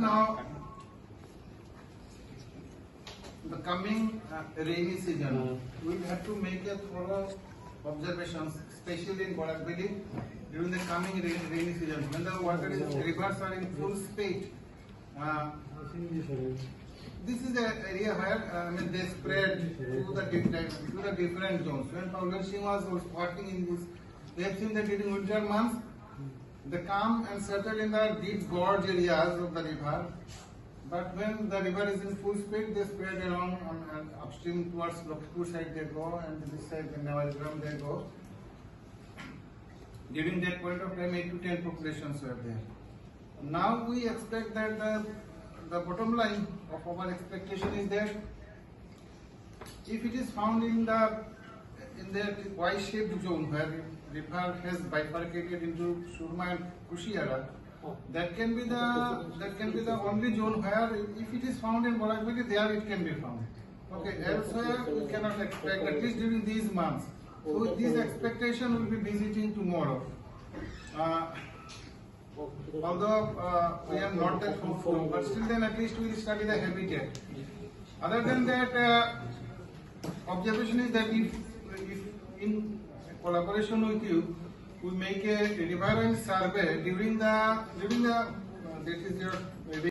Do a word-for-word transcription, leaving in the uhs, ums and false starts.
now the coming uh, rainy season, we will have to make a thorough observations, especially in Bolakbeli during the coming rain, rainy season when the water is rivers are in full speed. Uh, this is the area where uh, I mean they spread to the different to the different zones. When publishing was working in this, they have seen that during winter months, they come and settle in the deep gorge areas of the river. But when the river is in full speed, they spread along um, and upstream towards Lokpur side they go, and this side in Nawalgram they go. During that point of time, eight to ten populations were there. Now we expect that the, the bottom line of our expectation is that if it is found in the in the Y-shaped zone where the river has bifurcated into Surma and Kushiara, that can be the that can be the only zone where if it is found in Bolakbeli, there it can be found. Okay, elsewhere we cannot expect, at least during these months. So this expectation will be visiting tomorrow. Uh, although uh, we are not that hopeful, but still then at least we will study the habitat. Other than that, uh, observation is that if, if in collaboration with you, we make a riverine survey during the during the uh, that is your